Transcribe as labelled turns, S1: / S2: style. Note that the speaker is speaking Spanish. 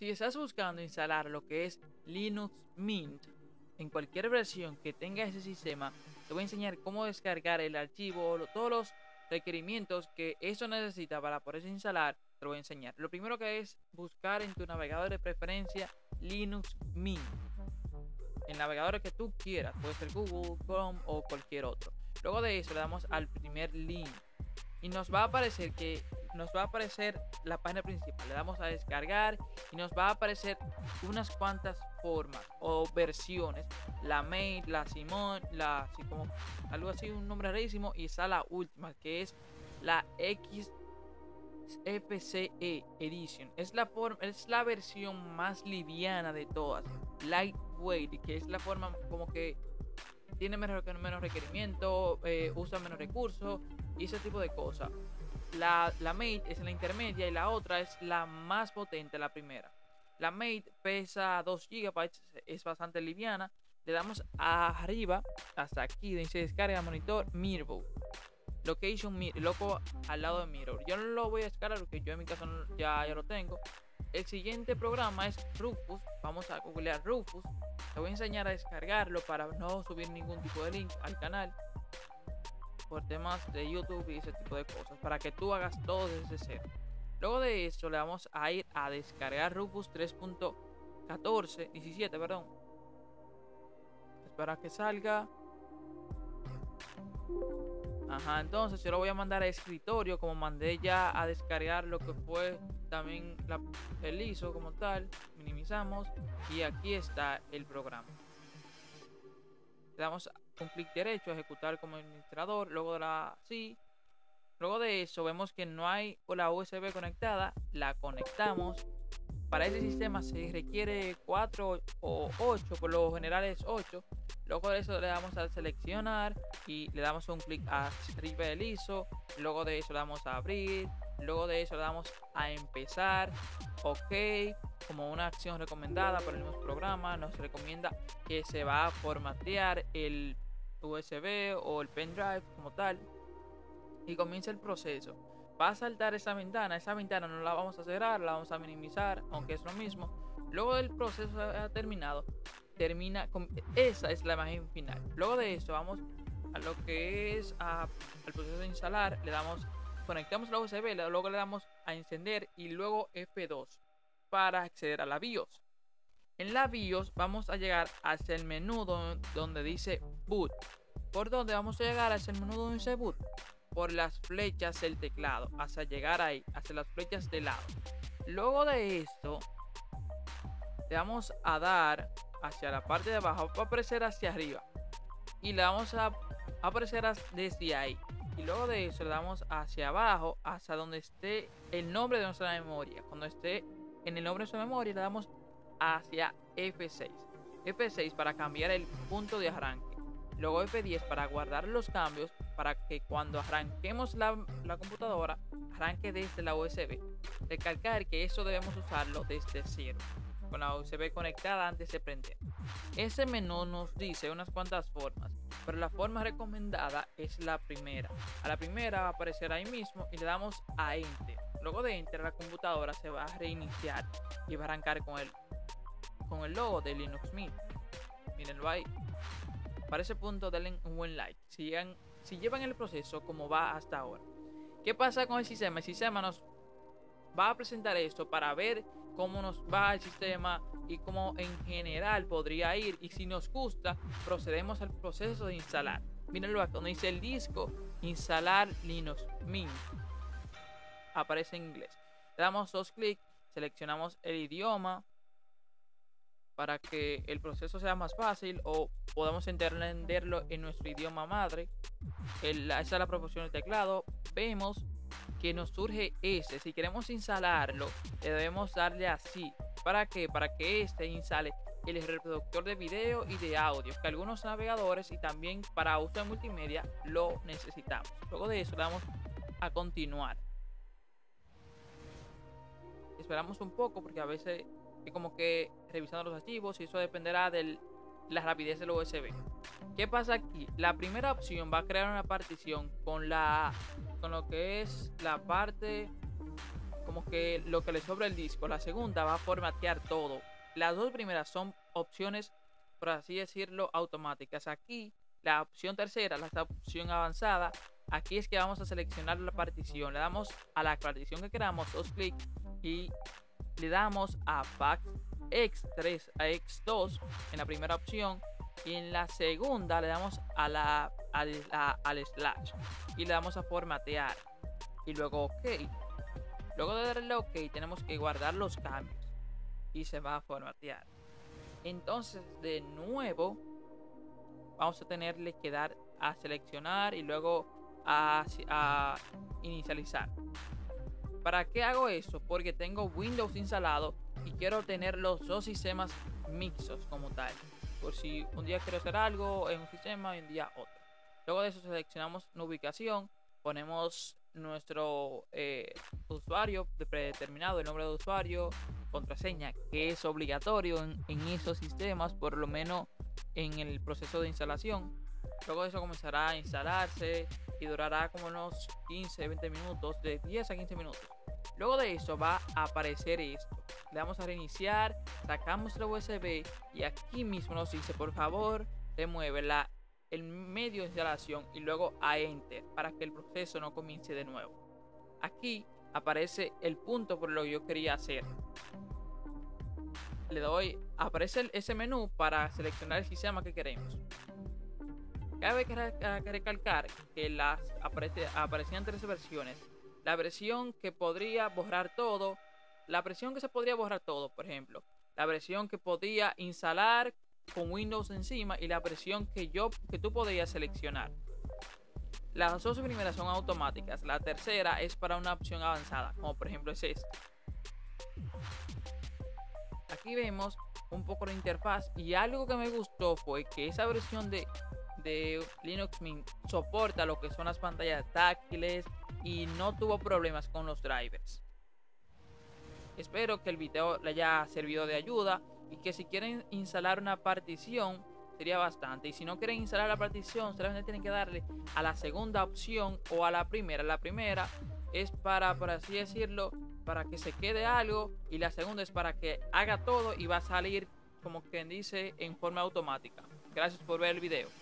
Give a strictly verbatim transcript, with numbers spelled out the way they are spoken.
S1: Si estás buscando instalar lo que es Linux Mint en cualquier versión que tenga ese sistema, te voy a enseñar cómo descargar el archivo, lo- todos los requerimientos que eso necesita para poder instalar. Te lo voy a enseñar. Lo primero que es buscar en tu navegador de preferencia Linux Mint. El navegador que tú quieras, puede ser Google, Chrome o cualquier otro. Luego de eso le damos al primer link y nos va a aparecer que nos va a aparecer la página principal. Le damos a descargar y nos va a aparecer unas cuantas formas o versiones: la main, la simón, la así como algo así, un nombre rarísimo, y está la última que es la X F C E Edition. Es la forma, es la versión más liviana de todas, lightweight, que es la forma como que tiene menos, menos requerimiento, eh, usa menos recursos y ese tipo de cosas. La, la Mate es la intermedia y la otra es la más potente, la primera. La Mate pesa dos gigabytes, es bastante liviana. Le damos arriba, hasta aquí, dice descarga monitor Mirror. Location Mirror, loco al lado de Mirror. Yo no lo voy a descargar porque yo en mi caso no, ya, ya lo tengo. El siguiente programa es Rufus. Vamos a googlear Rufus. Te voy a enseñar a descargarlo para no subir ningún tipo de link al canal por temas de YouTube y ese tipo de cosas, para que tú hagas todo desde cero. Luego de esto le vamos a ir a descargar Rufus tres punto catorce, diecisiete, perdón. Espera que salga. Ajá, entonces yo lo voy a mandar a escritorio, como mandé ya a descargar lo que fue también la, el I S O como tal. Minimizamos y aquí está el programa. Le damos un clic derecho a ejecutar como administrador, luego de la sí. Luego de eso vemos que no hay la U S B conectada, la conectamos. Para ese sistema se requiere cuatro o ocho, por lo general es ocho. Luego de eso le damos a seleccionar y le damos un clic arriba del I S O. Luego de eso le damos a abrir. Luego de eso le damos a empezar. OK, como una acción recomendada por el mismo programa. Nos recomienda que se va a formatear el U S B o el pendrive como tal. Y comienza el proceso. Va a saltar esa ventana. Esa ventana no la vamos a cerrar, la vamos a minimizar, aunque es lo mismo. Luego del proceso ha terminado, termina con, esa es la imagen final. Luego de esto vamos a lo que es a, al proceso de instalar. Le damos, conectamos la U S B, luego le damos a encender y luego F dos para acceder a la BIOS. En la BIOS vamos a llegar hacia el menú donde, donde dice boot. ¿Por dónde vamos a llegar hacia el menú donde dice boot? Por las flechas del teclado, hasta llegar ahí, hacia las flechas de lado. Luego de esto le vamos a dar hacia la parte de abajo, va a aparecer hacia arriba y le vamos a aparecer desde ahí, y luego de eso le damos hacia abajo hasta donde esté el nombre de nuestra memoria. Cuando esté en el nombre de nuestra memoria le damos hacia F seis, F seis para cambiar el punto de arranque, luego F diez para guardar los cambios, para que cuando arranquemos la, la computadora arranque desde la U S B. Recalcar que eso debemos usarlo desde cero, con la U S B conectada antes de prender. Ese menú nos dice unas cuantas formas, pero la forma recomendada es la primera. A la primera va a aparecer ahí mismo y le damos a Enter. Luego de Enter la computadora se va a reiniciar y va a arrancar con el, con el logo de Linux Mint. Mírenlo ahí. Para ese punto denle un buen like si, llegan, si llevan el proceso como va hasta ahora. ¿Qué pasa con el sistema? El sistema nos va a presentar esto para ver cómo nos va el sistema y cómo en general podría ir, y si nos gusta procedemos al proceso de instalar. Mírenlo acá donde dice el disco instalar Linux Mint, aparece en inglés. Le damos dos clics, seleccionamos el idioma para que el proceso sea más fácil o podamos entenderlo en nuestro idioma madre. El, esa es la proporción del teclado. Vemos que nos surge este. Si queremos instalarlo, le debemos darle así. ¿Para qué? Para que este instale el reproductor de video y de audio, que algunos navegadores y también para uso de multimedia lo necesitamos. Luego de eso le damos a continuar. Esperamos un poco porque a veces es como que revisando los archivos y eso dependerá de la rapidez del U S B. ¿Qué pasa aquí? La primera opción va a crear una partición con la con lo que es la parte como que lo que le sobra el disco. La segunda va a formatear todo. Las dos primeras son opciones, por así decirlo, automáticas. Aquí la opción tercera, la opción avanzada, aquí es que vamos a seleccionar la partición. Le damos a la partición que queramos, dos clics, y le damos a fax equis tres a equis dos en la primera opción, y en la segunda le damos a la, al, a, al slash y le damos a formatear y luego ok. Luego de darle ok tenemos que guardar los cambios y se va a formatear. Entonces de nuevo vamos a tenerle que dar a seleccionar y luego a, a inicializar. ¿Para qué hago eso? Porque tengo Windows instalado y quiero tener los dos sistemas mixtos como tal. Por si un día quiero hacer algo en un sistema y un día otro. Luego de eso seleccionamos una ubicación, ponemos nuestro eh, usuario predeterminado, el nombre de usuario, contraseña, que es obligatorio en, en esos sistemas, por lo menos en el proceso de instalación. Luego de eso comenzará a instalarse y durará como unos quince a veinte minutos, de diez a quince minutos. Luego de eso va a aparecer esto. Le damos a reiniciar, sacamos la U S B y aquí mismo nos dice por favor remueve la, el medio de instalación y luego a Enter para que el proceso no comience de nuevo. Aquí aparece el punto por lo que yo quería hacer. Le doy, aparece ese menú para seleccionar el sistema que queremos. Cabe recalcar que las aparece, aparecían tres versiones. La versión que podría borrar todo, la versión que se podría borrar todo, por ejemplo, la versión que podía instalar con Windows encima y la versión que yo que tú podías seleccionar. Las dos primeras son automáticas, la tercera es para una opción avanzada, como por ejemplo es esta. Aquí vemos un poco la interfaz y algo que me gustó fue que esa versión de de Linux Mint soporta lo que son las pantallas táctiles y no tuvo problemas con los drivers. Espero que el video le haya servido de ayuda y que si quieren instalar una partición sería bastante, y si no quieren instalar la partición solamente tienen que darle a la segunda opción o a la primera. La primera es para, por así decirlo, para que se quede algo, y la segunda es para que haga todo y va a salir como quien dice en forma automática. Gracias por ver el video.